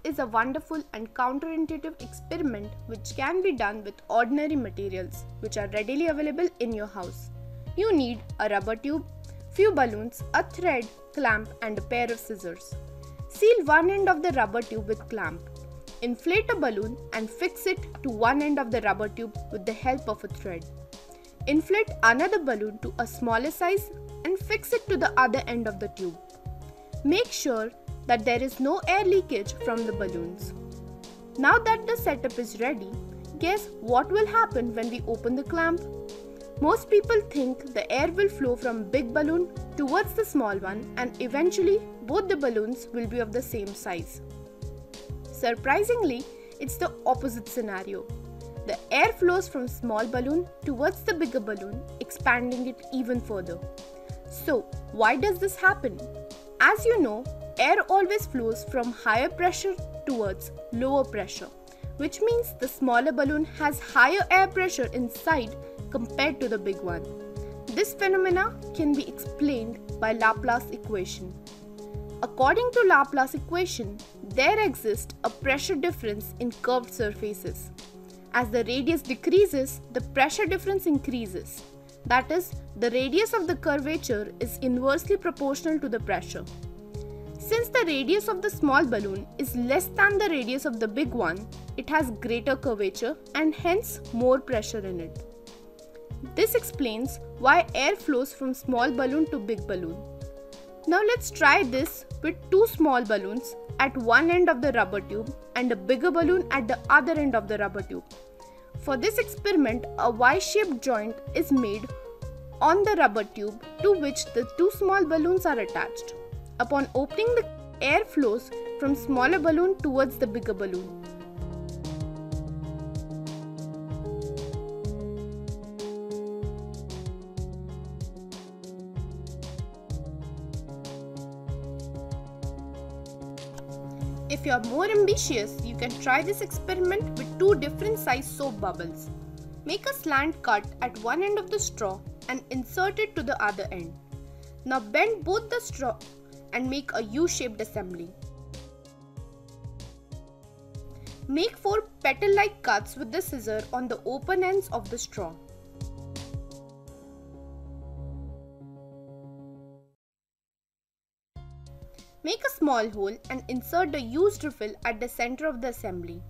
is a wonderful and counterintuitive experiment which can be done with ordinary materials which are readily available in your house. You need a rubber tube, few balloons, a thread, clamp and a pair of scissors. Seal one end of the rubber tube with clamp. Inflate a balloon and fix it to one end of the rubber tube with the help of a thread. Inflate another balloon to a smaller size and fix it to the other end of the tube. Make sure that there is no air leakage from the balloons. Now that the setup is ready, guess what will happen when we open the clamp? Most people think the air will flow from big balloon towards the small one and eventually both the balloons will be of the same size. Surprisingly, it's the opposite scenario. The air flows from small balloon towards the bigger balloon, expanding it even further. So, why does this happen? As you know, air always flows from higher pressure towards lower pressure, which means the smaller balloon has higher air pressure inside compared to the big one. This phenomena can be explained by Laplace equation. According to Laplace equation, there exists a pressure difference in curved surfaces. As the radius decreases, the pressure difference increases. That is, the radius of the curvature is inversely proportional to the pressure. Since the radius of the small balloon is less than the radius of the big one, it has greater curvature and hence more pressure in it. This explains why air flows from small balloon to big balloon. Now let's try this with two small balloons at one end of the rubber tube and a bigger balloon at the other end of the rubber tube. For this experiment, a Y-shaped joint is made on the rubber tube to which the two small balloons are attached. Upon opening, the air flows from smaller balloon towards the bigger balloon. If you are more ambitious, you can try this experiment with two different size soap bubbles. Make a slant cut at one end of the straw and insert it to the other end. Now bend both the straw and make a U-shaped assembly. Make 4 petal-like cuts with the scissor on the open ends of the straw. Make a small hole and insert the used refill at the center of the assembly.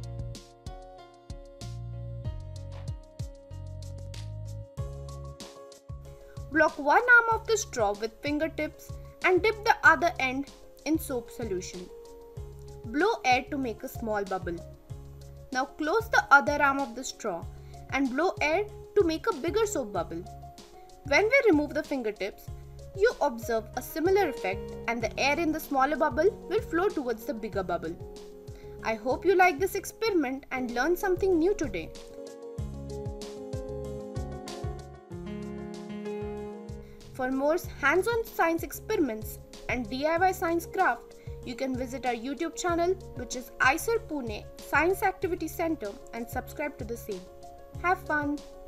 Block one arm of the straw with fingertips and dip the other end in soap solution. Blow air to make a small bubble. Now close the other arm of the straw and blow air to make a bigger soap bubble. When we remove the fingertips, you observe a similar effect and the air in the smaller bubble will flow towards the bigger bubble. I hope you like this experiment and learned something new today. For more hands-on science experiments and DIY science craft, you can visit our YouTube channel, which is IISER Pune Science Activity Center, and subscribe to the same. Have fun!